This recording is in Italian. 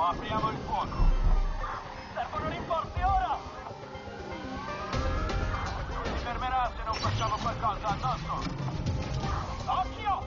apriamo il fuoco. Servono rinforzi ora! Non si fermerà se non facciamo qualcosa addosso. Occhio!